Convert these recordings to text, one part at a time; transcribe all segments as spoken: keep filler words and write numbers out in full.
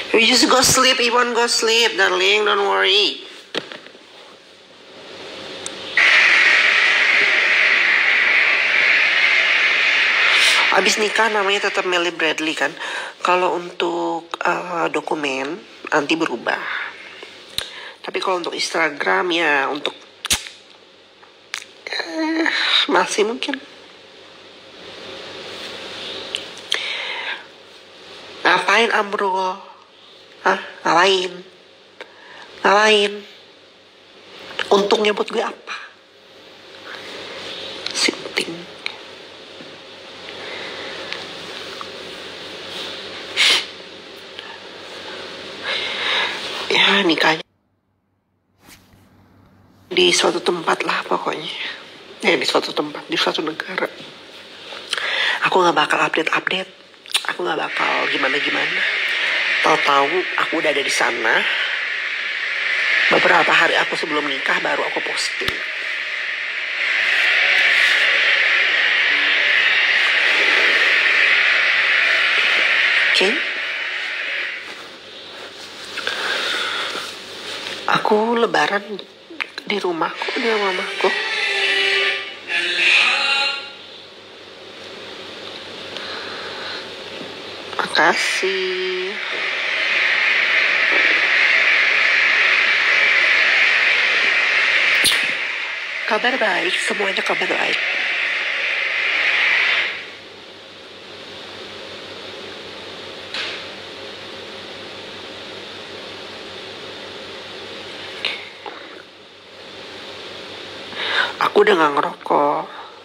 You just go sleep, Iwan, go sleep, darling, don't worry. Abis nikah namanya tetap Melly Bradley kan. Kalau untuk uh, dokumen nanti berubah. Tapi kalau untuk Instagram ya untuk uh, masih mungkin. Ngapain Amro? Hah? Ngalahin? Ngalahin? Untungnya buat gue apa? Sinting. Ya nikahnya di suatu tempat lah pokoknya. Ya di suatu tempat, di suatu negara. Aku gak bakal update-update. Aku gak bakal gimana-gimana. Tahu-tahu aku udah ada di sana. Beberapa hari aku sebelum nikah baru aku posting. Oke? Okay? Aku lebaran di rumahku, di rumah mamaku. Makasih. Kabar baik, semuanya kabar baik. Aku udah gak ngerokok.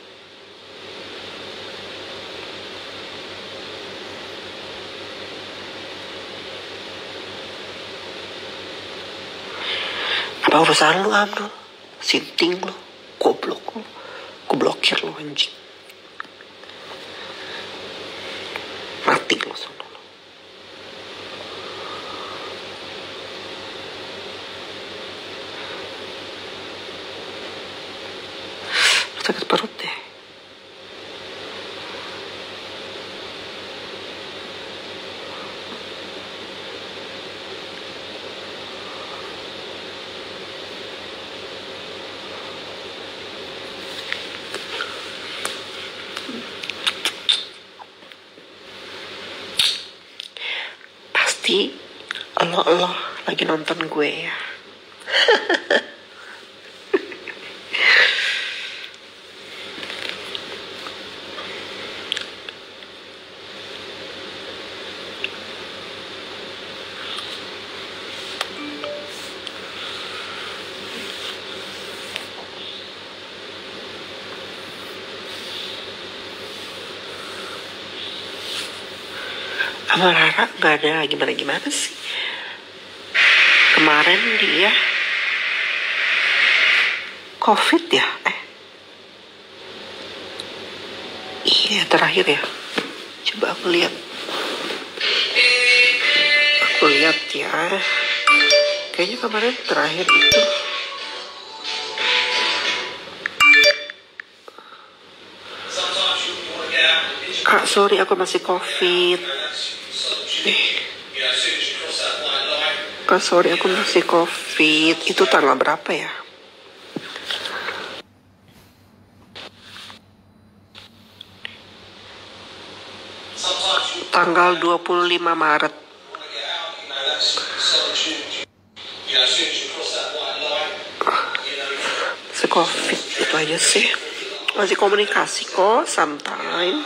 Apa urusan lu, Abdul? Sinting lu, goblok lu. Aku blokir lu, anjing. Mati lu sama lu. Sakit perut deh. Pasti Allah-Allah lagi nonton gue ya. Sama Rara gak ada gimana-gimana sih. Kemarin dia COVID ya? Eh, iya terakhir ya. Coba aku lihat. Aku lihat ya. Kayaknya kemarin terakhir itu. Kak, sorry aku masih COVID. Eh. Kak, sorry aku masih COVID. Itu tanggal berapa ya? Tanggal dua puluh lima Maret. Masih COVID itu aja sih. Masih komunikasi kok, sometime.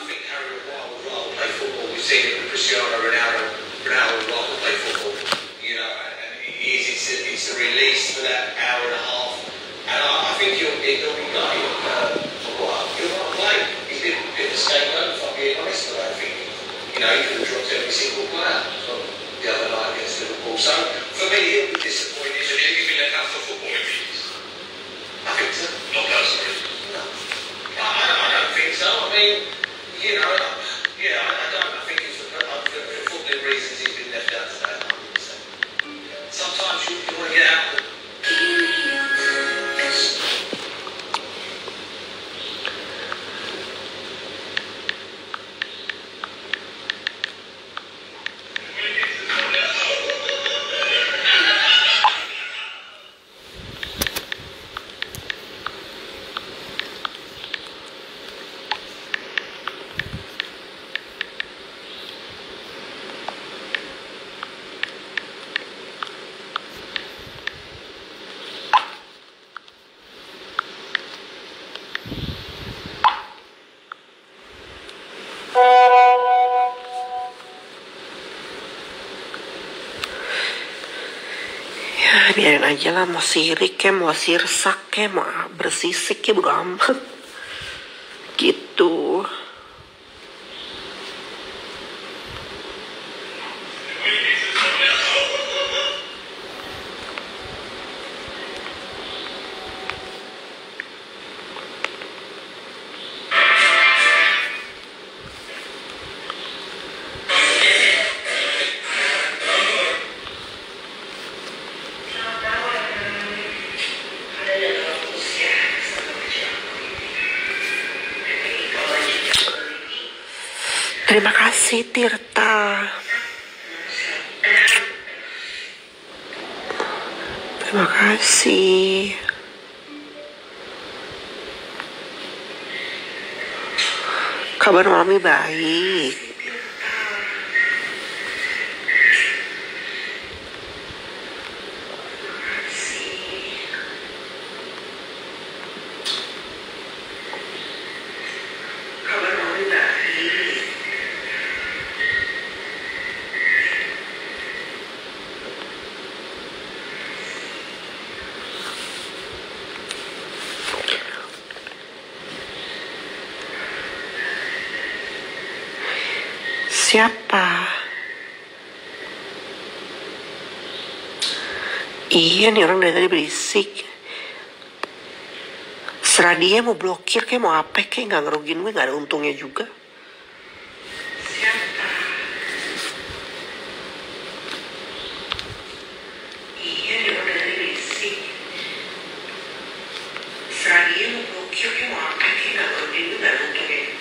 Cristiano Ronaldo, Ronaldo would rather play football, you know, and it is, it's a, it's a release for that hour and a half, and I, I think he'll, he'll be going, uh, for what, he'll want to play, he's been a bit of a scapegoat, if I'm being honest, but I think, you know, he could have dropped every single player from the other night against Liverpool, so for me, he'll be disappointed. So do you think he'll be let out for football reasons? I think so. Not personally? No. I, I, I don't think so, I mean, you know, yeah, I, I don't, I think it's for, for, for football reasons he's been left out today, one hundred percent. Sometimes you, you want to get out of the... biarin aja lah, mau sirik kayak mau sirsak kayak mau bersisik kayak bodo amat gitu. Terima kasih Tirta. Terima kasih. Kabar Mami baik. Kabar Mami baik. Siapa? Iya nih orang dari tadi berisik. Serah dia mau blokir kayak mau apa kayak nggak ngerugin gue, nggak ada untungnya juga. Siapa? Iya nih orang dari tadi berisik. Serah dia mau blokir kayak mau apa kayak nggak ngerugin gue, nggak ada untungnya juga.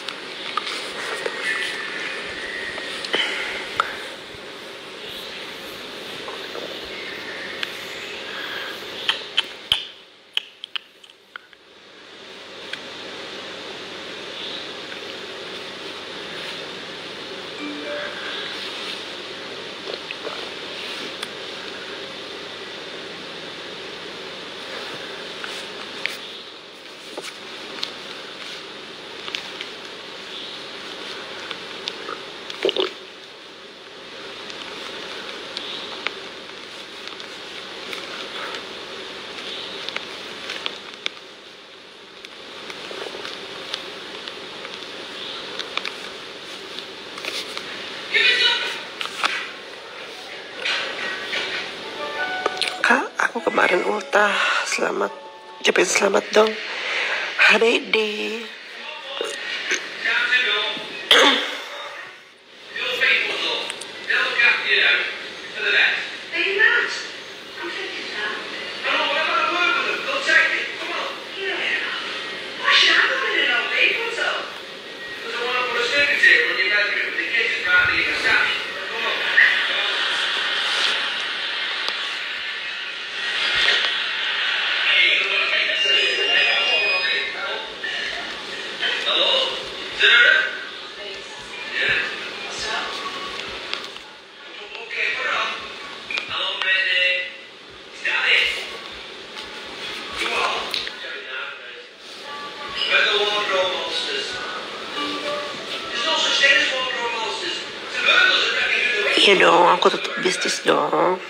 Kak, aku kemarin ultah, selamat, ucapin selamat dong. H B D. Iya dong, aku tetap bisnis dong.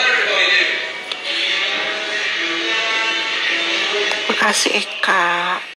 Makasih Eka.